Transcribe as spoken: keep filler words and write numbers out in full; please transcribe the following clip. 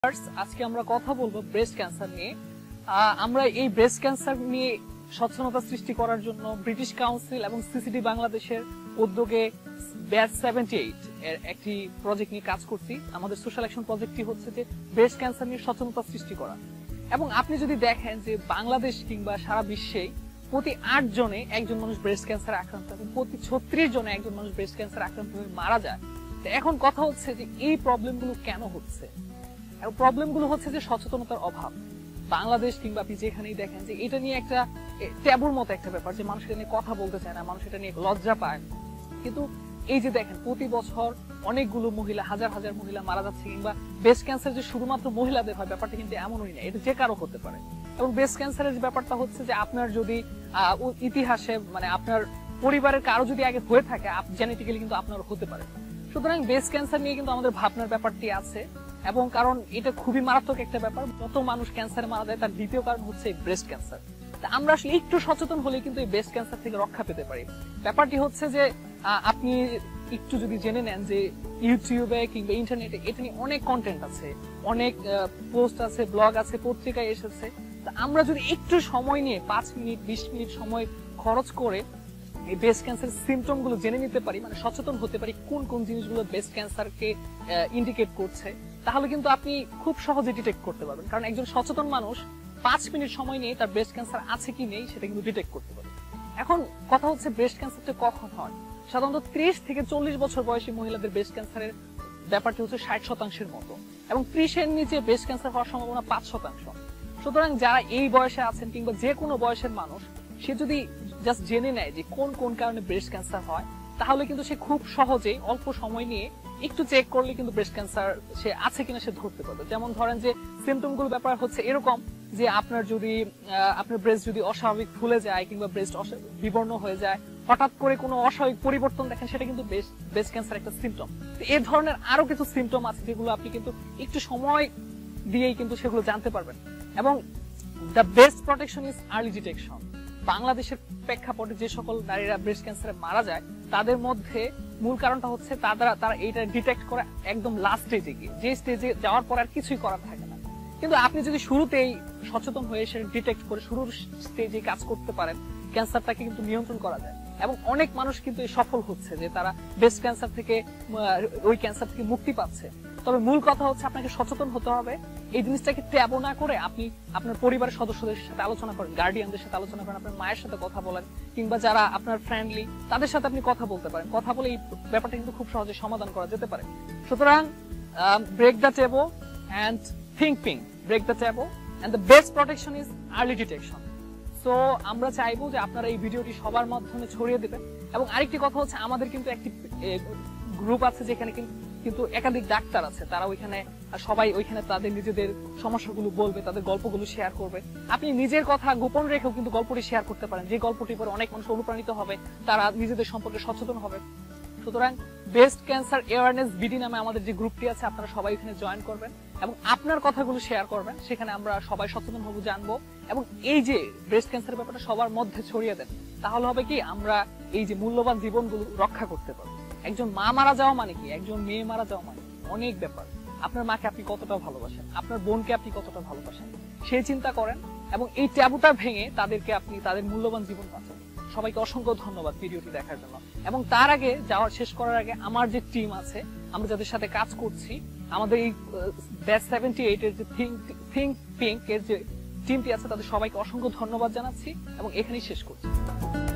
আজকে আমরা কথা বলবো ব্রেস্ট ক্যান্সার নিয়ে। আমরা এই ব্রেস্ট ক্যান্সার নিয়ে সচেতনতা সৃষ্টি করার জন্য ব্রিটিশ কাউন্সিল এবং সিসিডি বাংলাদেশের উদ্যোগে ব্যাচ সেভেন্টি এইট এর একটি প্রজেক্ট নিয়ে কাজ করছি। আমাদের সোশ্যাল অ্যাকশন প্রজেক্টটি হচ্ছে যে ব্রেস্ট ক্যান্সার নিয়ে সচেতনতা সৃষ্টি করা। এবং আপনি যদি দেখেন যে বাংলাদেশ কিংবা সারা বিশ্বে প্রতি আট জনে একজন মানুষ ব্রেস্ট ক্যান্সার আক্রান্ত এবং প্রতি ছত্রিশ জনে একজন মানুষ ব্রেস্ট ক্যান্সার আক্রান্ত হয়ে মারা যায়। তো এখন কথা হচ্ছে যে এই প্রবলেমগুলো কেন হচ্ছে? প্রবলেমগুলো হচ্ছে যে সচেতনতার অভাব। বাংলাদেশ কিংবা আপনি যেখানেই দেখেন যে এটা নিয়ে একটা ট্যাবুর মতো একটা ব্যাপার, যে মানুষ এটা নিয়ে কথা বলতে চায় না, মানুষ এটা নিয়ে লজ্জা পায়। কিন্তু এই যে দেখেন প্রতি বছর অনেকগুলো মহিলা, হাজার হাজার মহিলা মারা যাচ্ছে, কিংবা ব্রেস্ট ক্যান্সার যে শুধুমাত্র মহিলাদের হয় ব্যাপারটা কিন্তু এমনই না, এটা যে কারো হতে পারে। এবং ব্রেস্ট ক্যান্সারের ব্যাপারটা হচ্ছে যে আপনার যদি ইতিহাসে মানে আপনার পরিবারের কারো যদি আগে হয়ে থাকে, জেনেটিক্যালি কিন্তু আপনার হতে পারে। সুতরাং ব্রেস্ট ক্যান্সার নিয়ে কিন্তু আমাদের ভাবনার ব্যাপারটি আছে। এবং কারণ এটা খুবই মারাত্মক একটা ব্যাপার, যত মানুষ ক্যান্সারে মারা যায় তার দ্বিতীয় কারণ হচ্ছে ব্রেস্ট ক্যান্সার। আমরা আসলে একটু সচেতন হলে কিন্তু এই ব্রেস্ট ক্যান্সার থেকে রক্ষা পেতে পারি। ব্যাপারটি হচ্ছে যে আপনি একটু যদি জেনে নেন যে ইউটিউবে কিংবা ইন্টারনেটে এটা নিয়ে অনেক কন্টেন্ট আছে, অনেক পোস্ট আছে, ব্লগ আছে, পত্রিকায় এসেছে। আমরা যদি একটু সময় নিয়ে পাঁচ মিনিট বিশ মিনিট সময় খরচ করে এই ব্রেস্ট ক্যান্সার সিমটম গুলো জেনে নিতে পারি, মানে সচেতন হতে পারি কোন কোন জিনিসগুলো ব্রেস্ট ক্যান্সারকে ইন্ডিকেট করছে, তাহলে কিন্তু আপনি খুব সহজে ডিটেক্ট করতে পারবেন। কারণ একজন সচেতন মানুষ পাঁচ মিনিট সময় নিয়ে তার ব্রেস্ট ক্যান্সার আছে কি নেই সেটা কিন্তু ডিটেক্ট করতে পারে। এখন কথা হচ্ছে ব্রেস্ট ক্যান্সারটা কখন হয়? সাধারণত ত্রিশ থেকে চল্লিশ বছর বয়সী মহিলাদের ব্রেস্ট ক্যান্সারের ব্যাপারটি হচ্ছে ষাট শতাংশের মতো, এবং ত্রিশের নিচে ব্রেস্ট ক্যান্সার হওয়ার সম্ভাবনা পাঁচ শতাংশ। সুতরাং যারা এই বয়সে আছেন কিংবা যে কোনো বয়সের মানুষ, সে যদি জাস্ট জেনে নেয় যে কোন কোন কারণে ব্রেস্ট ক্যান্সার হয়, তাহলে কিন্তু সে খুব সহজেই অল্প সময় নিয়ে একটু চেক করলে কিন্তু ব্রেস্ট ক্যান্সার সে আছে কিনা সে ধরতে পারবে। যেমন ধরেন যে সিমটম গুলো ব্যাপার হচ্ছে এরকম যে আপনার যদি আপনার ব্রেস্ট যদি অস্বাভাবিক ফুলে যায় কিংবা ব্রেস্ট বিবর্ণ হয়ে যায়, হঠাৎ করে কোনো অস্বাভাবিক পরিবর্তন দেখেন, সেটা কিন্তু ব্রেস্ট ক্যান্সার একটা সিমটম। এই ধরনের আরো কিছু সিমটম আছে যেগুলো আপনি কিন্তু একটু সময় দিয়েই কিন্তু সেগুলো জানতে পারবেন। এবং the best protection is early detection. বাংলাদেশের প্রেক্ষাপটে যে সকল নারীরা ব্রেস্ট ক্যান্সারে মারা যায় তাদের মধ্যে মূল কারণটা হচ্ছে তারা তারা এইটা ডিটেক্ট করে একদম লাস্ট স্টেজে গিয়ে, যে স্টেজে যাওয়ার পর আর কিছুই করার থাকে না। কিন্তু আপনি যদি শুরুতেই সচেতন হয়ে এসে ডিটেক্ট করে শুরুর স্টেজে কাজ করতে পারেন, ক্যান্সারটাকে কিন্তু নিয়ন্ত্রণ করা যায়। এবং অনেক মানুষ কিন্তু সফল হচ্ছে যে তারা ব্রেস্ট ক্যান্সার থেকে ওই ক্যান্সার থেকে মুক্তি পাচ্ছে। তবে মূল কথা হচ্ছে আপনাকে সচেতন হতে হবে। এই জিনিসটাকে ট্যাবু না করে আপনি আপনার পরিবারের সদস্যদের সাথে আলোচনা করেন, গার্ডিয়ানদের সাথে আলোচনা করেন, আপনার মায়ের সাথে কথা বলেন, কিংবা যারা আপনার ফ্রেন্ডলি তাদের সাথে আপনি কথা বলতে পারেন। কথা বলে এই ব্যাপারটা কিন্তু খুব সহজে সমাধান করা যেতে পারে। সুতরাং break the taboo and think pink, break the taboo and the best protection is early detection. So আমরা চাইবো যে আপনারা এই ভিডিওটি সবার মাধ্যমে ছড়িয়ে দেবেন। এবং আরেকটি কথা হচ্ছে আমাদের কিন্তু একটি গ্রুপ আছে যেখানে কিন্তু একাধিক ডাক্তার আছে, তারা ওইখানে সবাই ওইখানে তাদের নিজেদের সমস্যাগুলো বলবে, তাদের গল্পগুলো শেয়ার করবে। আপনি নিজের কথা গোপন রেখেও কিন্তু গল্পটি শেয়ার করতে পারেন, যে গল্পটি পরে অনেক মানুষ অনুপ্রাণিত হবে, তারা নিজেদের সম্পর্কে সচেতন হবে। সুতরাং ব্রেস্ট ক্যান্সার অ্যাওয়ারনেস বিডি নামে আমাদের যে গ্রুপটি আছে, আপনারা সবাই ওখানে জয়েন করবেন এবং আপনার কথাগুলো শেয়ার করবেন। সেখানে আমরা সবাই সচেতন হবো, জানবো, এবং এই যে ব্রেস্ট ক্যান্সারের ব্যাপারটা সবার মধ্যে ছড়িয়ে দেন। তাহলে হবে কি, আমরা এই যে মূল্যবান জীবনগুলো রক্ষা করতে পারবো। একজন মা মারা যাওয়া মানে কি, একজন মেয়ে মারা যাওয়া মানে অনেক ব্যাপার। আপনার মাকে আপনি কতটা ভালোবাসেন, আপনার বোনকে আপনি কতটা ভালোবাসেন, সেই চিন্তা করেন এবং এই ট্যাবুটা ভেঙে তাদেরকে আপনি তাদের মূল্যবান জীবন বাঁচান। সবাইকে অসংখ্য ধন্যবাদ ভিডিওটি দেখার জন্য। এবং তার আগে যাওয়ার শেষ করার আগে আমার যে টিম আছে, আমরা যাদের সাথে কাজ করছি, আমাদের এই ব্যাচ সেভেন্টি এইট এর যে থিঙ্ক থিঙ্ক পিঙ্ক এর যে টিমটি আছে, তাদের সবাইকে অসংখ্য ধন্যবাদ জানাচ্ছি এবং এখানেই শেষ করছি।